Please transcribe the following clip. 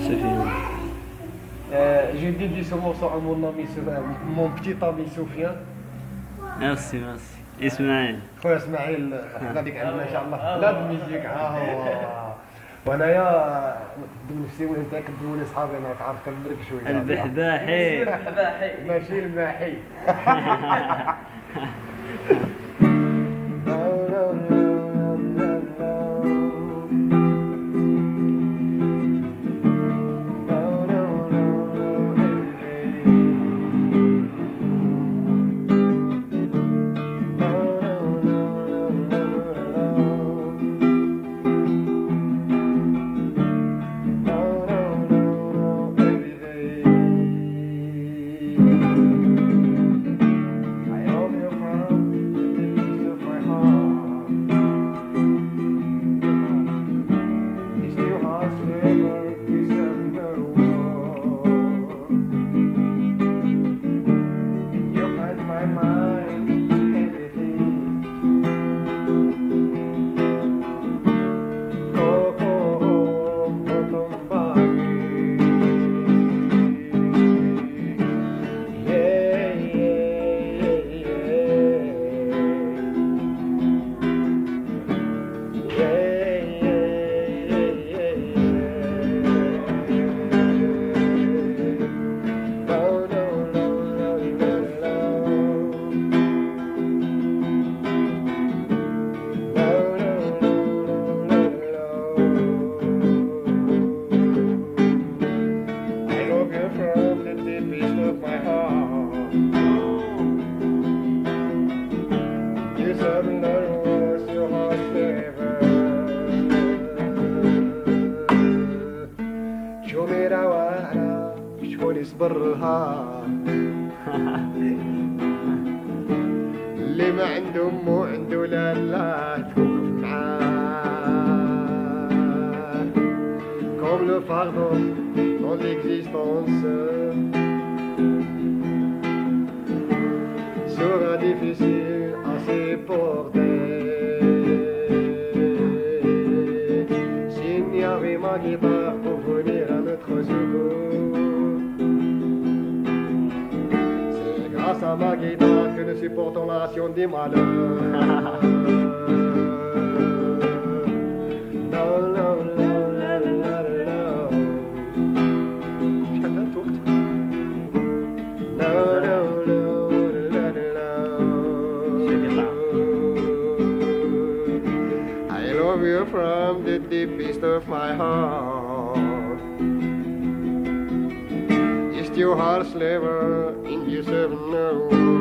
Sofiane. J'ai dédié ce morceau à mon petit ami Soufiane. Merci, merci. اسماعيل. خويا اسماعيل غاديك عندنا ان شاء الله لا الميوزيك ها هو. وانايا نفسي وانت كدوي صحابي انا تعرف كنبرك شويه. البحباحي. ماشي الماحي. شكون يصبرها اللي ما عنده مو عنده لا توقف معاه comme le fardeau dans l'existence sera difficile à supporter s'il n'y avait ma guitare pour venir à notre secours. Grâce à ma guitare que nous supportons la nation des malheurs. I love you from the deepest of my heart. Is your heart slaver in you seven now?